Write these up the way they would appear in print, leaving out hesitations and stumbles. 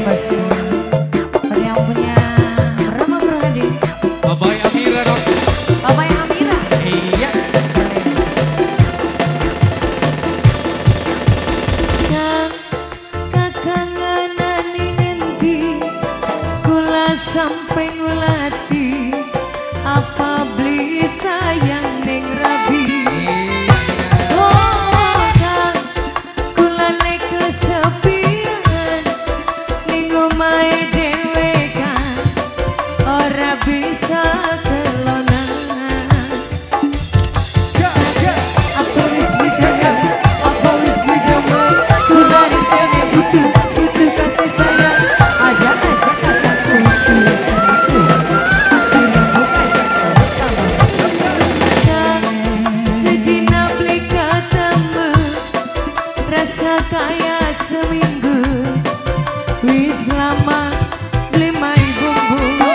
Bosku. Bagi yang punya berapa Bro Hadi? Bapak Amira dong. Bapak Amira? Iya. Kakanganan ngendi kula sampai ngulati apa beli sayang ning rabi. Oh kang kula nek kesepian ning omahe dhewe kan ora bisa kelonan. Apa wis mikir, apa wis mikir kula dikene butuh kasih sayang. Ajak kataku wis seribu. Akhirnya bukan sedina beli ketemu rasa kaya seminggu wis lama beli mai bumbu.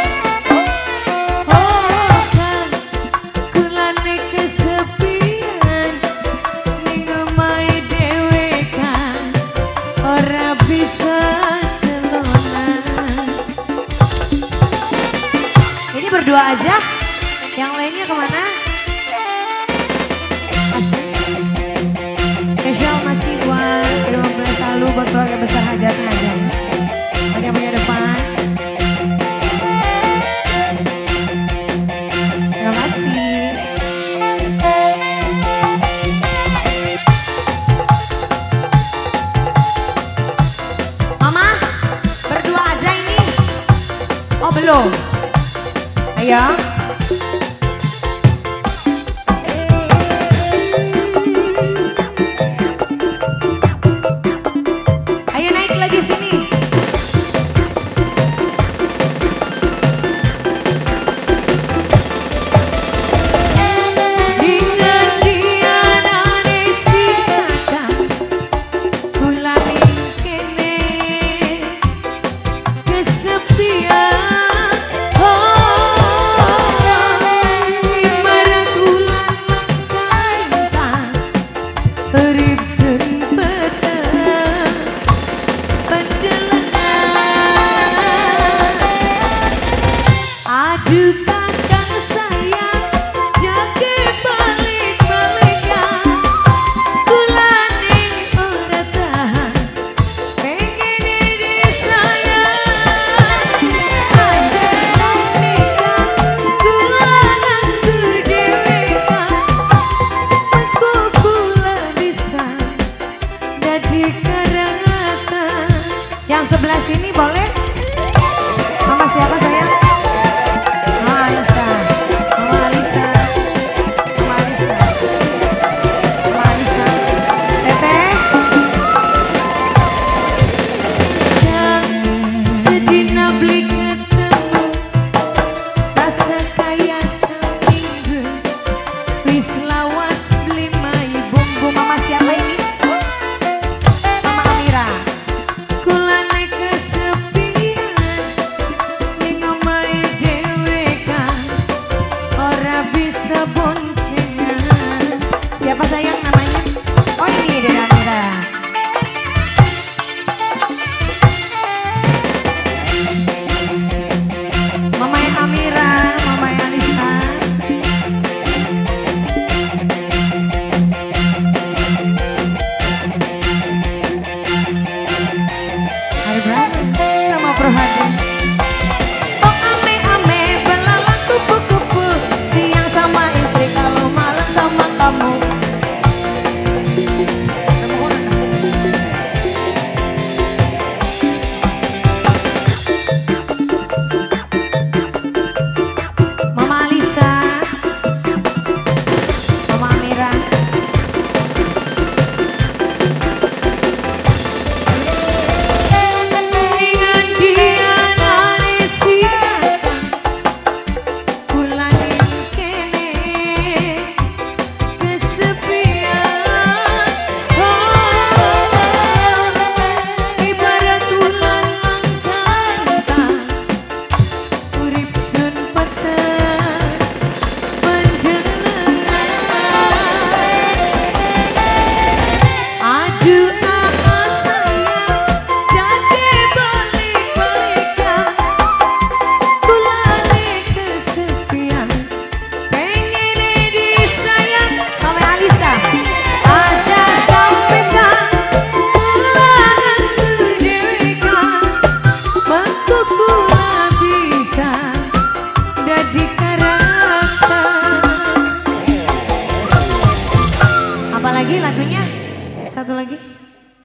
Oh kan kula nek kesepian ning omahe dhewe kan ora bisa kelonan. Ini berdua aja, yang lainnya kemana? Spesial masih buat 15 lalu buat keluarga besar hajatnya aja. Bagi yang punya depan. Terima kasih. Mama, berdua aja ini. Oh belum. Ayo. Ayo naik lagi sini. Dengan dia nane sikatan kula ning kene kesepian. Oh ibarat ulang langkah urip sempeten aduh kakang sayang jage balik-balikan kula ning ora tahan pengen disayang aja sampeyan kula nganggur dhewe kan mengko kula bisa dadi karatan. Yang sebelah sini boleh? Mama siapa sayang? Mama Alisa. Mama Alisa. Mama Alisa. Mama Alisa. Teteh. Yang sedina beli ketemu rasa kaya seminggu wis lawas beli mai bumbu. Mama siapa ini? Mama Amira. Kula nek kesepian ning omahe dhewe kan ora bisa boncengan. Siapa sayang namanya? Oh ini Dede Amira. Mama Amira, Mama Alisa. Ada berapa? Sama Pro Hadi.